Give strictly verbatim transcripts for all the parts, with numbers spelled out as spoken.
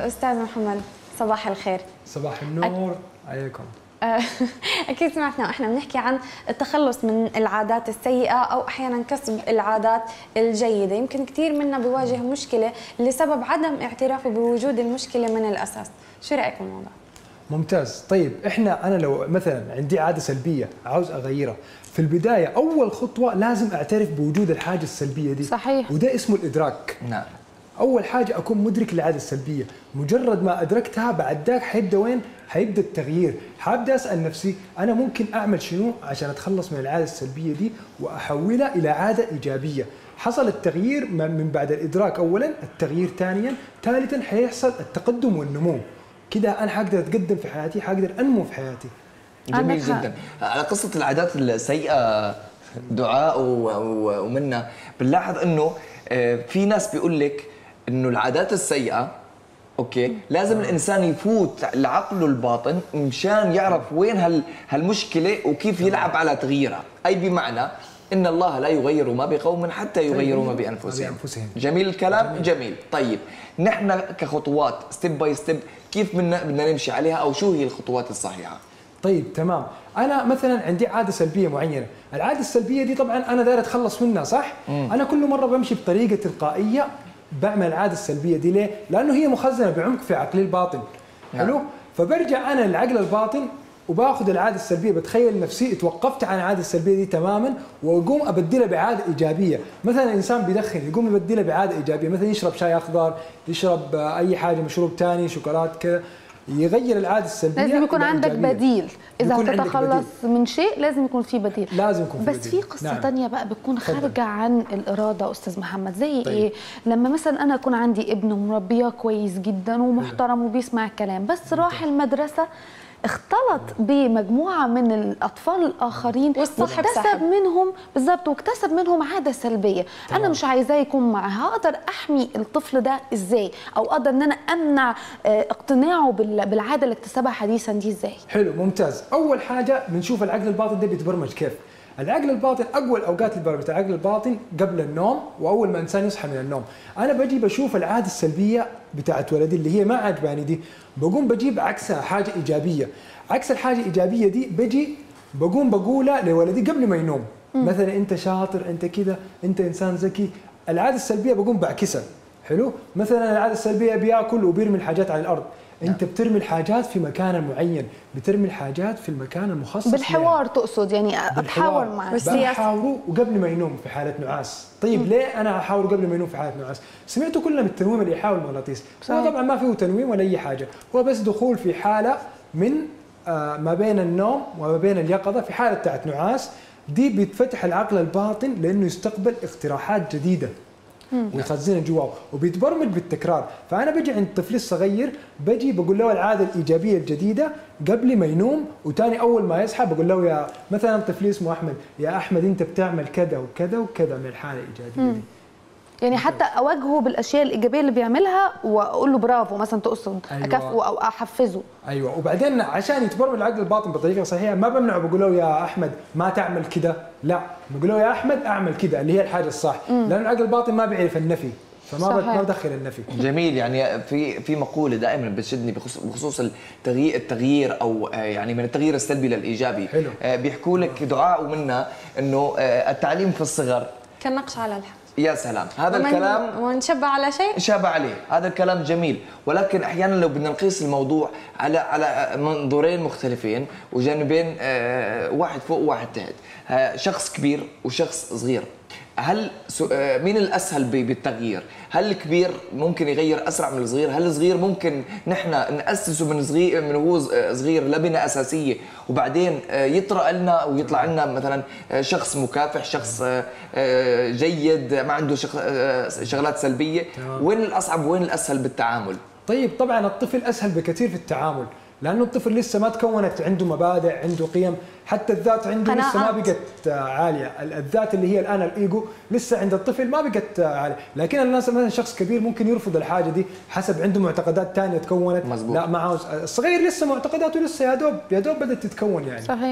أستاذ محمد صباح الخير. صباح النور عليكم. أكيد سمعتنا وإحنا بنحكي عن التخلص من العادات السيئة أو أحيانا كسب العادات الجيدة. يمكن كثير منا بيواجه مشكلة لسبب عدم اعترافه بوجود المشكلة من الأساس. شو رأيك بالموضوع؟ ممتاز. طيب احنا انا لو مثلا عندي عاده سلبيه عاوز اغيرها، في البدايه اول خطوه لازم اعترف بوجود الحاجه السلبيه دي. صحيح. وده اسمه الادراك. نعم. اول حاجه اكون مدرك للعاده السلبيه، مجرد ما ادركتها بعد ذاك حيبدا وين؟ حيبدا التغيير، حابدا اسال نفسي انا ممكن اعمل شنو عشان اتخلص من العاده السلبيه دي واحولها الى عاده ايجابيه. حصل التغيير من بعد الادراك اولا، التغيير ثانيا، ثالثا حيحصل التقدم والنمو. كده انا حقدر اتقدم في حياتي، حقدر انمو في حياتي. جميل جدا. على قصه العادات السيئه دعاء ومنا بنلاحظ انه في ناس بيقول لك انه العادات السيئه اوكي لازم الانسان يفوت لعقله الباطن مشان يعرف وين هال هالمشكله وكيف يلعب على تغييرها، اي بمعنى ان الله لا يغير ما بقوم حتى يغيروا ما بانفسهم. جميل الكلام. جميل. جميل. طيب نحن كخطوات ستيب باي ستيب كيف بدنا بدنا نمشي عليها او شو هي الخطوات الصحيحه؟ طيب تمام. انا مثلا عندي عاده سلبيه معينه، العاده السلبيه دي طبعا انا داير اتخلص منها صح؟ مم. انا كل مره بمشي بطريقه تلقائيه بعمل العاده السلبيه دي. ليه؟ لانه هي مخزنه بعمق في عقلي الباطن. حلو؟ نعم. فبرجع انا للعقل الباطن وباخذ العاده السلبيه، بتخيل نفسي توقفت عن العاده السلبيه دي تماما واقوم ابدلها بعاده ايجابيه. مثلا انسان بيدخن يقوم يبدلها بعاده ايجابيه، مثلا يشرب شاي اخضر، يشرب اي حاجه مشروب ثاني، شوكولات كذا، يغير العاده السلبيه. لازم يكون عندك بديل، اذا تتخلص من شيء لازم يكون في بديل. لازم يكون في بس بديل. في قصه نعم. ثانيه بقى بتكون خارجه عن الاراده استاذ محمد، زي طيب. ايه؟ لما مثلا انا اكون عندي ابن ومربيه كويس جدا ومحترم وبيسمع الكلام، بس راح المدرسه اختلط بمجموعه من الاطفال الاخرين واكتسب منهم بالضبط واكتسب منهم عاده سلبيه. طبعا. انا مش عايزاه يكون معها، اقدر احمي الطفل ده ازاي؟ او اقدر ان انا امنع اقتناعه بالعاده اللي اكتسبها حديثا دي ازاي؟ حلو ممتاز. اول حاجه بنشوف العقل الباطن ده بيتبرمج كيف. العقل الباطن اقوى الاوقات اللي بتاع العقل الباطن قبل النوم واول ما الانسان يصحى من النوم. انا بجي بشوف العاده السلبيه بتاعت ولدي اللي هي ما عجباني دي، بقوم بجيب عكسها حاجه ايجابيه. عكس الحاجه الايجابيه دي بجي بقوم بقولها لولدي قبل ما ينوم. م. مثلا انت شاطر، انت كذا، انت انسان ذكي. العاده السلبيه بقوم بعكسها. حلو؟ مثلا العاده السلبيه بياكل وبيرمي الحاجات على الارض. انت بترمي الحاجات في مكان معين، بترمي الحاجات في المكان المخصص بالحوار يعني. تقصد يعني اتحاور معاه؟ بحاوره وقبل ما ينوم في حاله نعاس. طيب م. ليه انا احاوره قبل ما ينوم في حاله نعاس؟ سمعتوا كلنا من التنويم الايحاء والمغناطيس. هو طبعا ما فيه تنويم ولا اي حاجه، هو بس دخول في حاله من آه ما بين النوم وما بين اليقظه، في حاله بتاعت نعاس. دي بيتفتح العقل الباطن لانه يستقبل اقتراحات جديده ويخزنها جواه وبيتبرمج بالتكرار. فانا بجي عند طفلي الصغير بجي بقول له العاده الايجابيه الجديده قبل ما ينوم، وثاني اول ما يصحى بقول له يا مثلا طفلي اسمه احمد، يا احمد انت بتعمل كذا وكذا وكذا من الحاله الايجابيه دي. يعني حتى اواجهه بالاشياء الايجابيه اللي بيعملها واقول له برافو مثلا، تقصد أيوة. اكافئه او احفزه. ايوه. وبعدين عشان يتبرمج العقل الباطن بطريقه صحيحه ما بمنعه بقول له يا احمد ما تعمل كده، لا بقول له يا احمد اعمل كده اللي هي الحاجه الصح. لان العقل الباطن ما بيعرف النفي، فما ما بدخل النفي. جميل. يعني في في مقوله دائما بتشدني بخصوص التغيير التغيير او يعني من التغيير السلبي للايجابي. حلو. بيحكوا لك دعاء ومنا انه التعليم في الصغر كالنقش على الحجر. يا سلام. هذا الكلام ونشبع على شيء شابه عليه، هذا الكلام جميل. ولكن احيانا لو بدنا نقيس الموضوع على على منظورين مختلفين وجانبين، واحد فوق وواحد تحت، شخص كبير وشخص صغير، هل مين الاسهل بالتغيير؟ هل الكبير ممكن يغير اسرع من الصغير؟ هل الصغير ممكن نحن ناسسه من صغير من هو صغير لبنه اساسيه وبعدين يطرأ لنا ويطلع لنا مثلا شخص مكافح، شخص جيد ما عنده شغلات سلبيه؟ وين الاصعب وين الاسهل بالتعامل؟ طيب طبعا الطفل اسهل بكثير في التعامل، لانه الطفل لسه ما تكونت عنده مبادئ، عنده قيم، حتى الذات عنده لسه ما بقت عاليه. الذات اللي هي الان الايجو لسه عند الطفل ما بقت عاليه. لكن الناس مثلا شخص كبير ممكن يرفض الحاجه دي حسب عنده معتقدات ثانيه تكونت. مزبوط. لا ما عاوز. الصغير لسه معتقداته لسه يا دوب يا دوب بدات تتكون يعني. صحيح.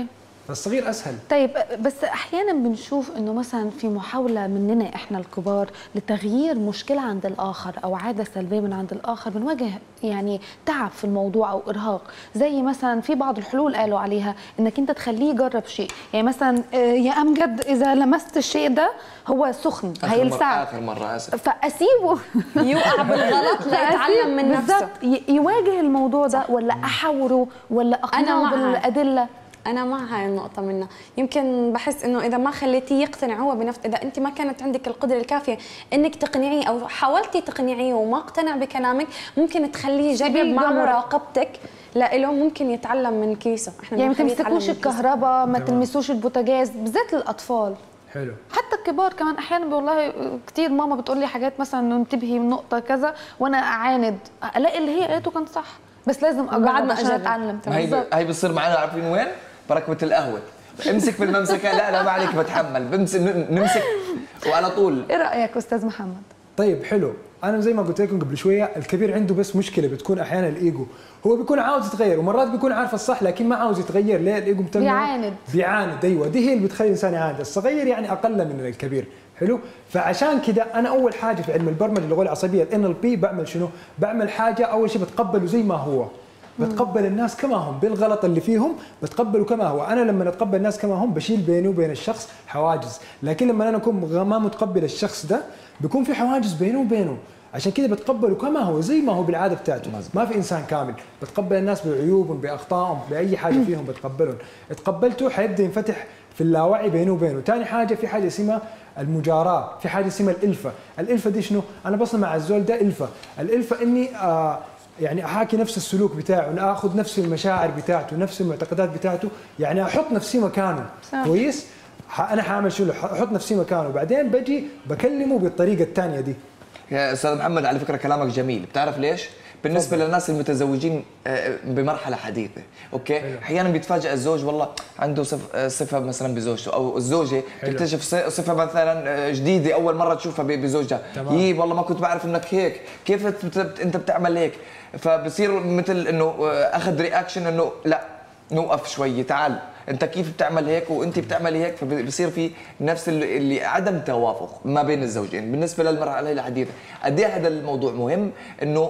فالصغير اسهل. طيب بس احيانا بنشوف انه مثلا في محاوله مننا احنا الكبار لتغيير مشكله عند الاخر او عاده سلبيه من عند الاخر، بنواجه يعني تعب في الموضوع او ارهاق. زي مثلا في بعض الحلول قالوا عليها انك انت تخليه يجرب شيء، يعني مثلا يا امجد اذا لمست الشيء ده هو سخن هيلسعك، اخر مره اسف فاسيبه يوقع بالغلط ليتعلم من نفسه. يواجه الموضوع ده ولا احاوره ولا اقنعه بالادله؟ أنا مع هاي النقطة منها، يمكن بحس إنه إذا ما خليتيه يقتنع هو بنفسه، إذا أنت ما كانت عندك القدرة الكافية إنك تقنعيه أو حاولتي تقنعيه وما اقتنع بكلامك، ممكن تخليه يجرب مع مراقبتك لإله، ممكن يتعلم من كيسه. إحنا يعني ما تمسكوش الكهرباء، ما تلمسوش البوتاجاز، بالذات للأطفال. حلو. حتى الكبار كمان احيانا والله كثير ماما بتقول لي حاجات مثلا انه انتبهي من نقطه كذا وانا اعاند، الاقي اللي هي قالته كان صح، بس لازم اجرب عشان اتعلم. هي هي بتصير معنا، عارفين وين؟ بركبه القهوه، امسك بالممسكه، لا لا ما عليك بتحمل، بمسك نمسك وعلى طول. ايه رايك استاذ محمد؟ طيب حلو، انا زي ما قلت لكم قبل شويه، الكبير عنده بس مشكله بتكون احيانا الايجو، هو بيكون عاوز يتغير ومرات بيكون عارف الصح لكن ما عاوز يتغير. ليه؟ الايجو متنمر، بيعاند بيعاند ايوه، دي هي اللي بتخلي الانسان يعاند. الصغير يعني اقل من الكبير. حلو. فعشان كده انا اول حاجه في علم البرمجه اللغويه العصبيه الان ال بي بعمل شنو؟ بعمل حاجه اول شيء بتقبله زي ما هو، بتقبل الناس كما هم بالغلط اللي فيهم، بتقبله كما هو. انا لما اتقبل الناس كما هم بشيل بيني وبين الشخص حواجز، لكن لما انا اكون ما متقبل الشخص ده بيكون في حواجز بينه وبينه. عشان كده بتقبله كما هو زي ما هو بالعاده بتاعته. ما في انسان كامل، بتقبل الناس بعيوبهم باخطائهم باي حاجه فيهم بتقبلهم. اتقبلته حيبدا ينفتح في اللاوعي بينه وبينه. ثاني حاجه في حاجه اسمها المجاراه، في حاجه اسمها الالفه. الالفه دي شنو؟ انا بصنع مع الزول ده الفه. الالفه اني آه يعني احاكي نفس السلوك بتاعه، انا اخذ نفس المشاعر بتاعته، نفس المعتقدات بتاعته، يعني احط نفسي مكانه. صح. كويس؟ انا حاعمل شنو؟ احط نفسي مكانه، بعدين بجي بكلمه بالطريقه الثانيه دي. يا استاذ محمد على فكره كلامك جميل، بتعرف ليش؟ بالنسبه فضل. للناس المتزوجين بمرحله حديثه، اوكي؟ احيانا بيتفاجئ الزوج والله عنده صفه مثلا بزوجته، او الزوجه تكتشف صفه مثلا جديده اول مره تشوفها بزوجها، يي والله ما كنت بعرف انك هيك، كيف انت بتعمل هيك؟ فبصير مثل انه اخذ رياكشن انه لا نوقف شوي، تعال انت كيف بتعمل هيك وانت بتعملي هيك، فبصير في نفس اللي, اللي عدم توافق ما بين الزوجين. بالنسبه للمرحله الحديثه قد ايه هذا الموضوع مهم، انه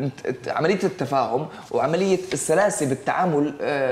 عمليه التفاهم وعمليه السلاسه بالتعامل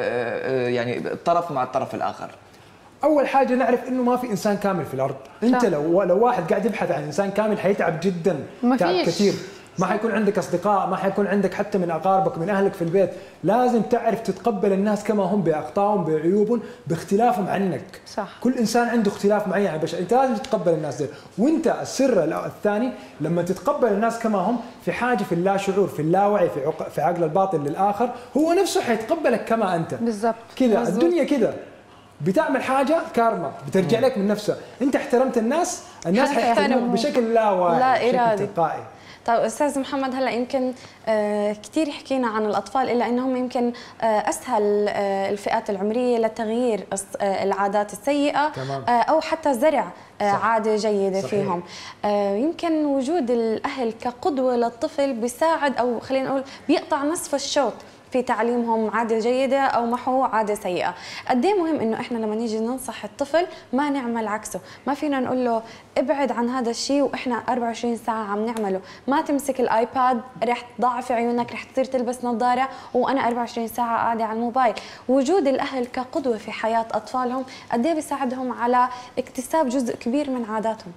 يعني الطرف مع الطرف الاخر. اول حاجه نعرف انه ما في انسان كامل في الارض. انت لو لو واحد قاعد يبحث عن انسان كامل حيتعب جدا، تعب كثير، ما حيكون عندك اصدقاء، ما حيكون عندك حتى من اقاربك من اهلك في البيت. لازم تعرف تتقبل الناس كما هم باخطائهم بعيوبهم باختلافهم عنك. صح. كل انسان عنده اختلاف معين عن البشر، انت لازم تتقبل الناس دي. وانت السر الثاني لما تتقبل الناس كما هم، في حاجه في اللا شعور في اللاوعي في عق... في عقل الباطن للاخر، هو نفسه حيتقبلك كما انت. بالضبط كذا الدنيا كذا، بتعمل حاجه كارما بترجع لك من نفسها. انت احترمت الناس، الناس حيحترموك بشكل لا واعي، لا ارادي تلقائي. طيب استاذ محمد، هلا يمكن آه كثير حكينا عن الاطفال، الا انهم يمكن آه اسهل آه الفئات العمريه لتغيير آه العادات السيئه، آه او حتى زرع آه عاده جيده صحيح. فيهم. آه يمكن وجود الاهل كقدوه للطفل بيساعد، او خلينا نقول بيقطع نصف الشوط في تعليمهم عادة جيدة أو محو عادة سيئة. قد ايه مهم إنه إحنا لما نيجي ننصح الطفل ما نعمل عكسه، ما فينا نقول له ابعد عن هذا الشيء وإحنا أربعة وعشرين ساعة عم نعمله، ما تمسك الآيباد رح تضعف عيونك، رح تصير تلبس نظارة وأنا أربعة وعشرين ساعة قاعدة على الموبايل. وجود الأهل كقدوة في حياة أطفالهم قد ايه بيساعدهم على اكتساب جزء كبير من عاداتهم.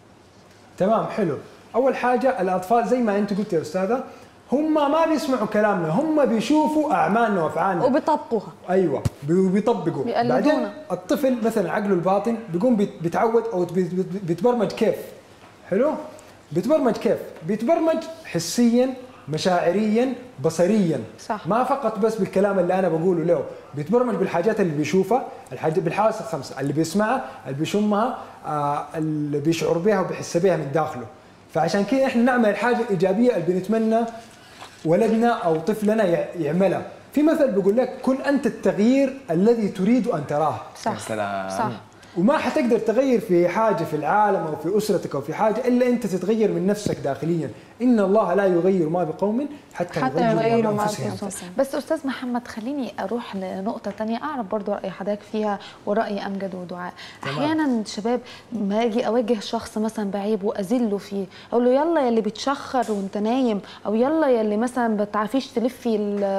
تمام، حلو. أول حاجة الأطفال زي ما أنت قلت يا أستاذة، هم ما بيسمعوا كلامنا، هم بيشوفوا اعمالنا وافعالنا وبيطبقوها. ايوه بيطبقوا. بعدين الطفل مثلا عقله الباطن بيقوم بيتعود او بيتبرمج كيف؟ حلو؟ بيتبرمج كيف؟ بيتبرمج حسيا، مشاعريا، بصريا. صح. ما فقط بس بالكلام اللي انا بقوله له، بيتبرمج بالحاجات اللي بيشوفها، الحاجات بالحواس الخمسه، اللي بيسمعها، اللي بيشمها، آه اللي بيشعر بها وبيحس بها من داخله. فعشان كده احنا نعمل الحاجه الايجابيه اللي بنتمنى ولدنا او طفلنا يعملها. في مثل بيقول لك كن انت التغيير الذي تريد ان تراه. صح. سلام. صح. وما حتقدر تغير في حاجه في العالم او في اسرتك او في حاجه الا انت تتغير من نفسك داخليا. ان الله لا يغير ما بقوم حتى, حتى يغيروا ما بانفسهم. بس استاذ محمد خليني اروح لنقطه ثانيه اعرف برضو راي حضرتك فيها وراي امجد ودعاء. احيانا شباب ما اجي اواجه شخص مثلا بعيب واذله فيه، اقول له يلا يا اللي بتشخر وانت نايم، او يلا يا اللي مثلا ما بتعرفيش تلفي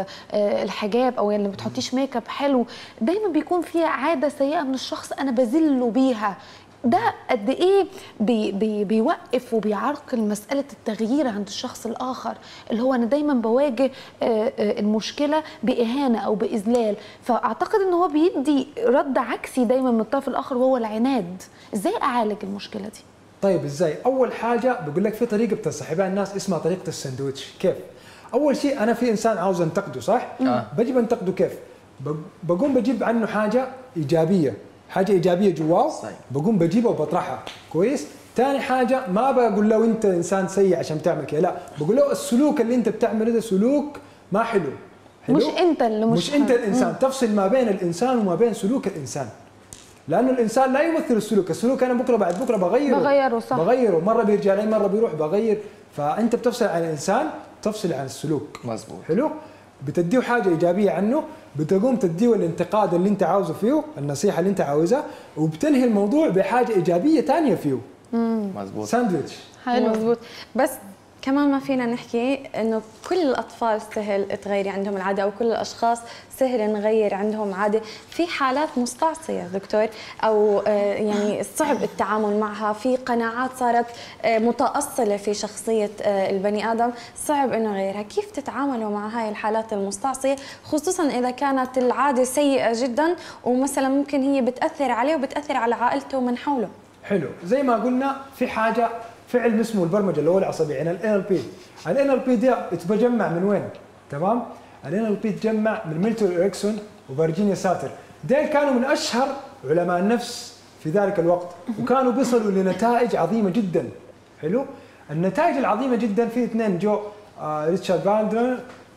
الحجاب، او يا اللي ما بتحطيش ميك اب حلو. دايما بيكون في عاده سيئه من الشخص انا بذله بيها. ده قد ايه بي بي بيوقف وبيعرقل مساله التغيير عند الشخص الاخر، اللي هو انا دايما بواجه المشكله باهانه او باذلال. فاعتقد ان هو بيدي رد عكسي دايما من الطرف الاخر وهو العناد. ازاي اعالج المشكله دي؟ طيب ازاي؟ اول حاجه بقول لك في طريقه بتنصح بها الناس اسمها طريقه الساندويتش. كيف؟ اول شيء انا في انسان عاوز انتقده صح؟ آه. بجي بنتقده كيف؟ بقوم بجيب عنه حاجه ايجابيه، حاجه ايجابيه جواه بقوم بجيبها وبطرحها كويس. ثاني حاجه ما بقول له انت انسان سيء عشان تعمل كذا، لا بقول له السلوك اللي انت بتعمله ده سلوك ما حلو. حلو؟ مش انت اللي مش, مش انت الانسان. مم. تفصل ما بين الانسان وما بين سلوك الانسان، لانه الانسان لا يمثل السلوك. السلوك انا بكره بعد بكره بغيره بغيره صح بغيره مره بيرجع لي مره بيروح بغير. فانت بتفصل عن الانسان تفصل عن السلوك. مظبوط. حلو. بتديه حاجه ايجابيه عنه، بتقوم تديه الانتقاد اللي انت عاوزه فيه، النصيحه اللي انت عاوزها، وبتنهي الموضوع بحاجه ايجابيه ثانيه فيه. مظبوط. ساندويتش. حلو مظبوط. بس كمان ما فينا نحكي انه كل الاطفال سهل تغيري عندهم العاده، او كل الاشخاص سهل نغير عندهم عاده. في حالات مستعصيه دكتور، او يعني صعب التعامل معها، في قناعات صارت متاصله في شخصيه البني ادم صعب انه يغيرها. كيف تتعاملوا مع هاي الحالات المستعصيه، خصوصا اذا كانت العاده سيئه جدا ومثلا ممكن هي بتاثر عليه وبتاثر على عائلته ومن حوله؟ حلو. زي ما قلنا في حاجه في علم اسمه البرمجه اللي هو العصبيه، يعني ال إن إل بي. ال إن إل بي ده تتجمع من وين؟ تمام؟ ال إن إل بي تجمع من ميلتون إريكسون وفيرجينيا ساتر. ديل كانوا من اشهر علماء النفس في ذلك الوقت، وكانوا بيصلوا لنتائج عظيمه جدا. حلو؟ النتائج العظيمه جدا في اثنين جو آه ريتشارد باندلر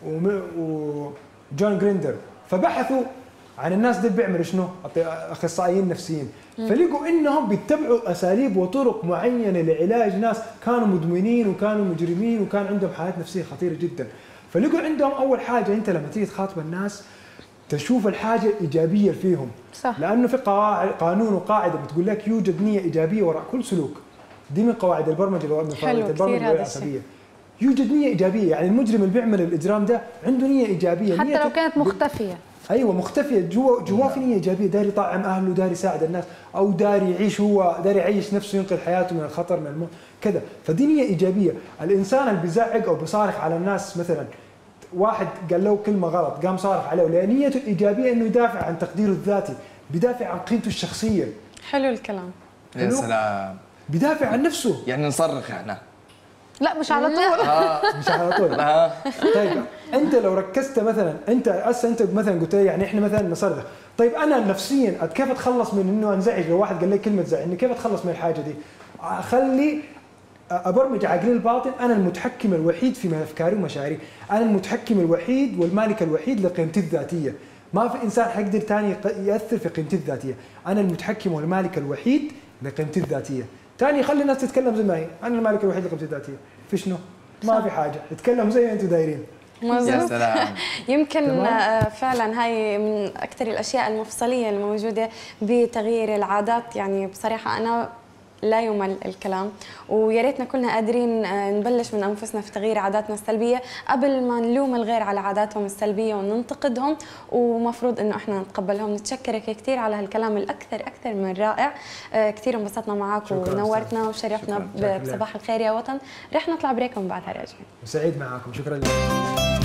وجون جريندر، فبحثوا عن الناس دي بيعملوا شنو؟ اخصائيين نفسيين. فلقوا انهم بيتبعوا اساليب وطرق معينه لعلاج ناس كانوا مدمنين وكانوا مجرمين وكان عندهم حالات نفسيه خطيره جدا. فلقوا عندهم اول حاجه انت لما تيجي تخاطب الناس تشوف الحاجه الايجابيه فيهم. صح. لانه في قواعد قانون وقاعده بتقول لك يوجد نيه ايجابيه وراء كل سلوك. دي من قواعد البرمجه اللي هو من قواعد البرمجه العصبيه. يوجد نيه ايجابيه، يعني المجرم اللي بيعمل الاجرام ده عنده نيه ايجابيه، حتى لو كانت مختفيه. ايوه مختفيه، جوا جوا في نيه ايجابيه، داري يطعم اهله، داري يساعد الناس، او داري يعيش هو، داري يعيش نفسه ينقذ حياته من الخطر من الموت كذا. فدي نيه ايجابيه. الانسان اللي بيزعق او بيصارخ على الناس، مثلا واحد قال له كلمه غلط قام صارخ عليه، لان نيته الايجابيه انه يدافع عن تقديره الذاتي، بيدافع عن قيمته الشخصيه. حلو الكلام. يا سلام. بيدافع عن نفسه. يعني نصرخ احنا؟ لا مش على طول. آه مش على طول. آه. طيب انت لو ركزت مثلا، انت هسه انت مثلا قلت لي يعني احنا مثلا نصرخ، طيب انا نفسيا كيف اتخلص من انه انزعج لو واحد قال لي كلمه تزعجني؟ كيف اتخلص من الحاجه دي؟ اخلي ابرمج عقلي الباطن انا المتحكم الوحيد في افكاري ومشاعري، انا المتحكم الوحيد والمالك الوحيد لقيمتي الذاتيه، ما في انسان حيقدر ثاني ياثر في قيمتي الذاتيه، انا المتحكم والمالك الوحيد لقيمتي الذاتيه. ثاني خلي الناس تتكلم زي ما هي، انا المالك الوحيد لقيمتي الذاتيه، في شنو؟ ما في حاجه، اتكلموا زي ما انتم دايرين. يا سلام. يمكن فعلا هاي من اكثر الاشياء المفصليه الموجوده بتغيير العادات. يعني بصراحه انا لا يمل الكلام، ويا ريتنا كلنا قادرين نبلش من انفسنا في تغيير عاداتنا السلبيه قبل ما نلوم الغير على عاداتهم السلبيه وننتقدهم، ومفروض انه احنا نتقبلهم. نتشكرك كثير على هالكلام الاكثر اكثر من رائع، كثير انبسطنا معك ونورتنا وشرفنا بصباح الخير يا وطن. رح نطلع بريك ومن بعدها راجعين. سعيد معاكم، شكرا لك.